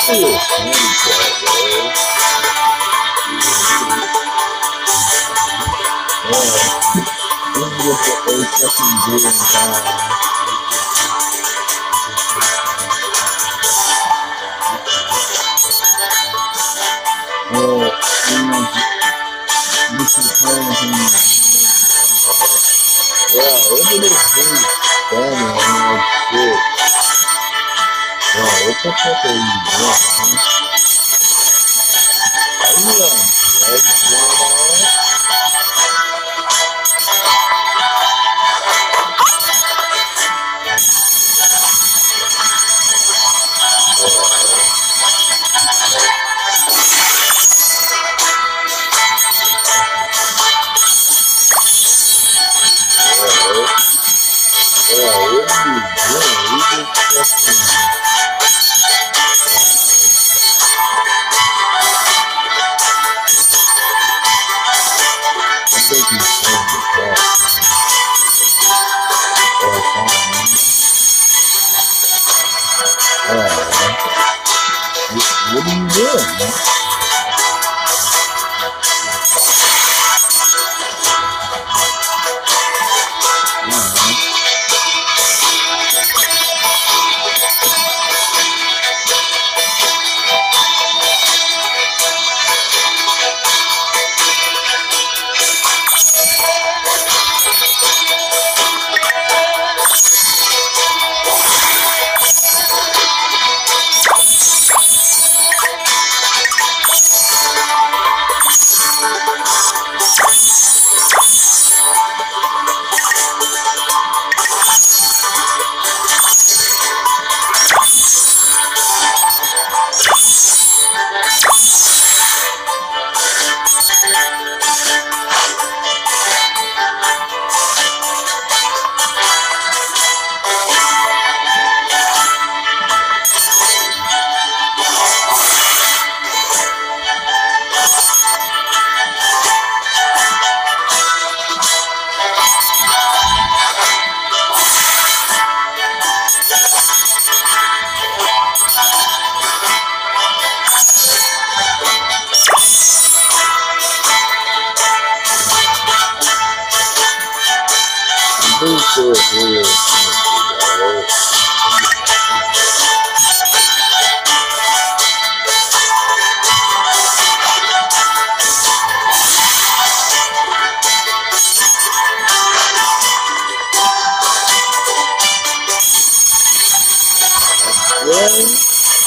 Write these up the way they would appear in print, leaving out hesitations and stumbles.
Yeah, handicap, bro. This is just a fucking good time. This is playing. Yeah, look at this dude standing like shit. Bro, what the fuck are you doing, man? Are you on drugs going on? Yeah, what are you doing? You just fucking... I think he's playing the crap. What are you doing, man? Pretty sure it's real. Really?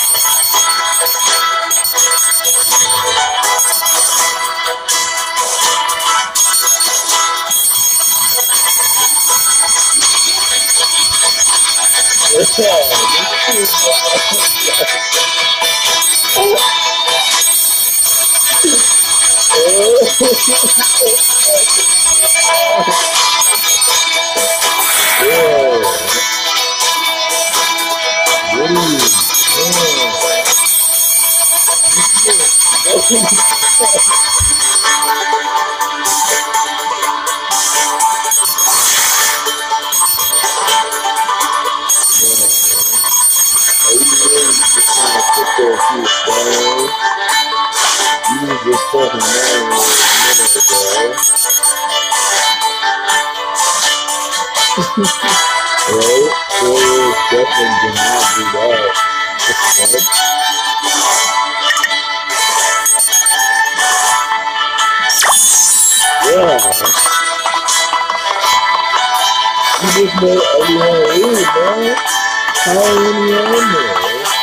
You just made everyone leave, man. How are you on there?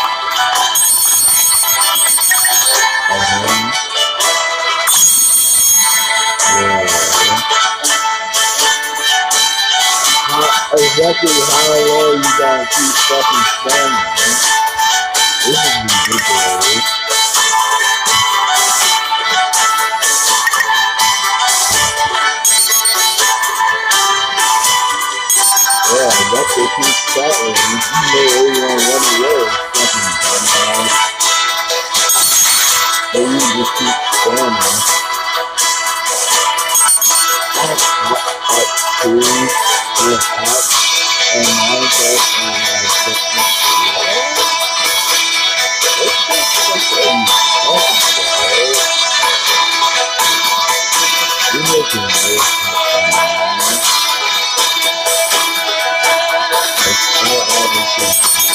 Exactly how long you gotta keep fucking standing, man? This is ridiculous. Yeah, that's what keep standing. You made everyone run away, fucking dumbass. But you just keep standing. And Minecraft and looking at it. It's all obviously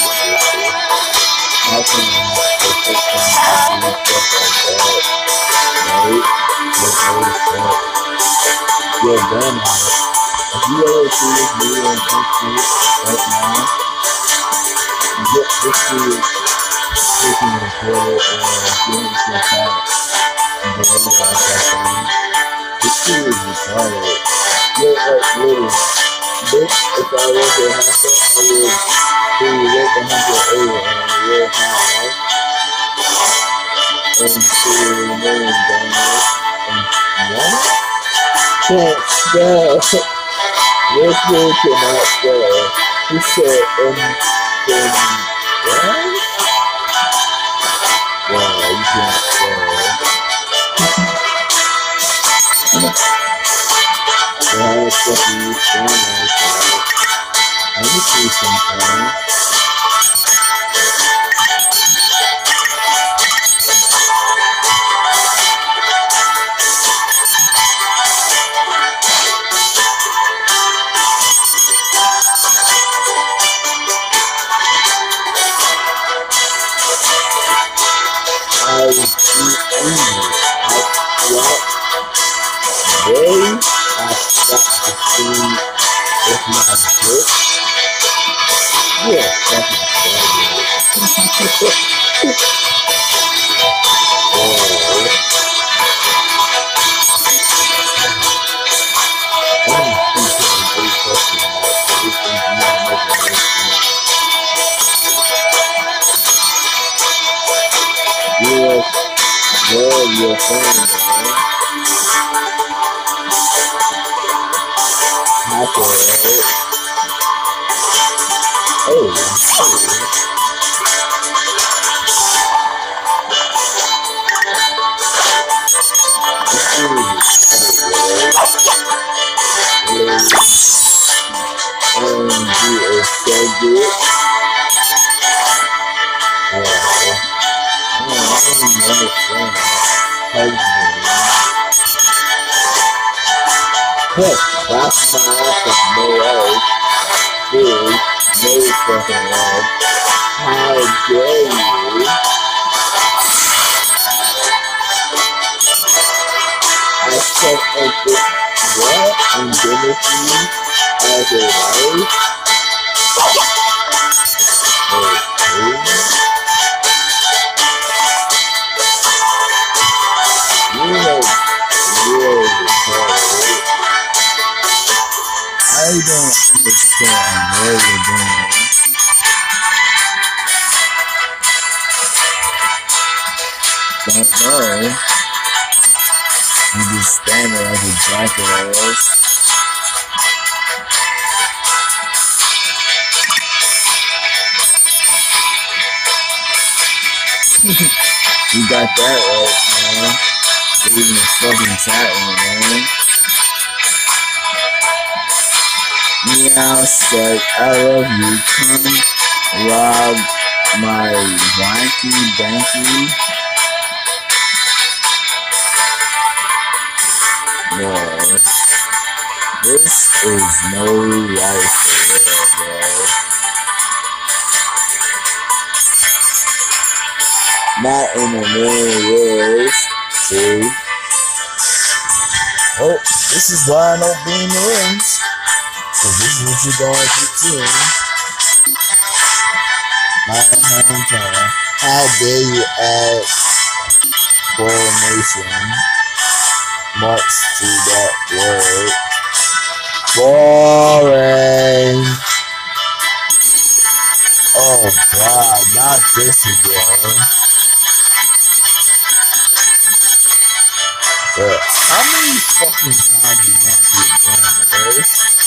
how can the system do stuff like that? Right? With old stuff. You're done on it. If you ever see this video and think to it right now, you get this dude taking his brother and giving some time and the other like that thing. This dude is retarded. Look, like, literally, bitch, if I was a hacker, I would do work 100 over and a real high and to remain down there. And what? Can't spell. This dude cannot spell. He said, what? Wow, you can't spell. How the fuck are you spelling like that? Let me see something. I speak English. I stopped the food with my book. Yeah, fucking faggot. Your phone, man. Hacker, right? Oh, OMG is so good. I don't even understand husband. That's my ass with no life. Dude, no fucking life. How dare you? I said what? Indemnity as a wife? Okay. Really retarded. I don't understand what you're doing. Don't know. You just stand there like a jackass. You got that right, man. Even a fucking chat room, man. Meow said, I love you. Come rob my wanky banky. No. This is no life for real, bro. Not in a million years. See? Oh, this is why I don't be in the rooms. So this is what you're going to see. My hometown. How dare you add coronation marks to that word? Boring. Oh God, not this again. But how many fucking times you gonna do it, bro?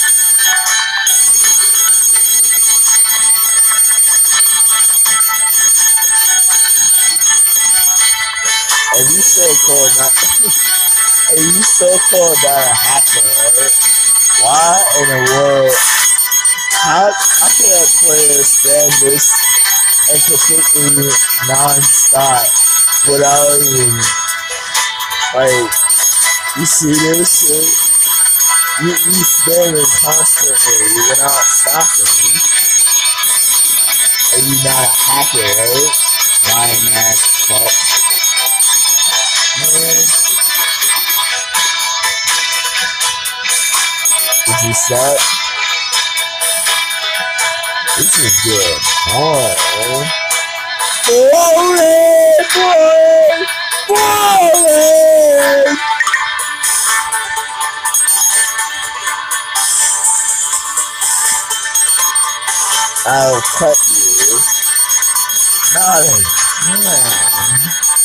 And you so-called not, and you so-called not a hacker, right? Why in the world? How can a player stand this and completely non-stop without even like You see this shit? You spamming constantly without stopping. And you not a hacker, right? Lying ass fuck. Man. Did you start? This is good. Oh. Boy! I'll cut you. Not again.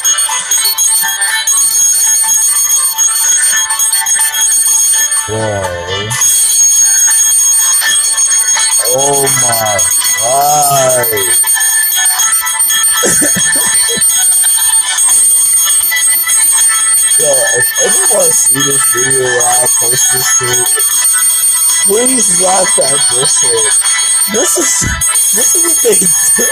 Whoa. Oh my god. Yo, if anyone see this video where I post this shit, please laugh at this shit. This is what they do.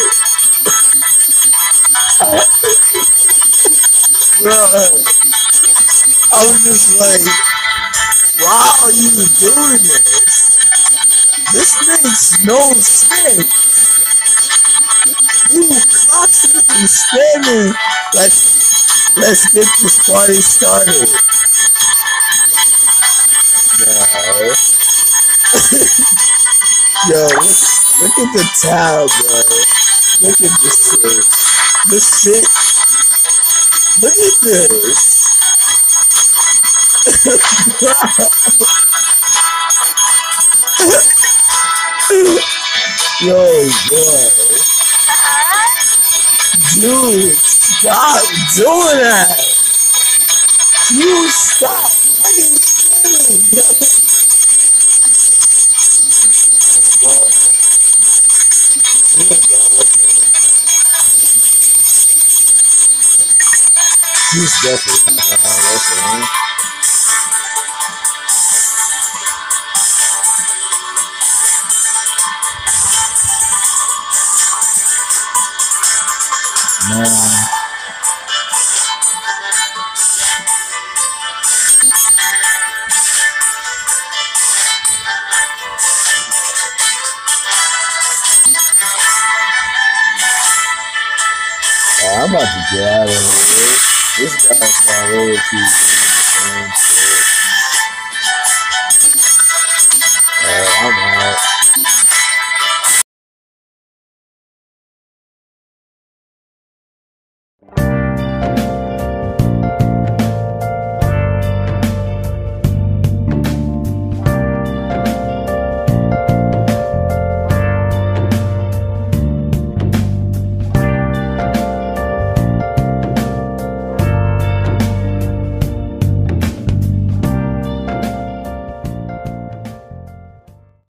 Bro, I was just like, why are you doing this? This makes no sense. You constantly spamming like, let's get this party started. No. Yo, look at the tab, bro. Look at this shit. This shit. Look at this. Yo, boy. Dude, stop doing that. Dude, stop fucking spamming. He's definitely not gonna listen. Man. I'm about to get out of here. This guy's got really keep doing the same shit. I'm out.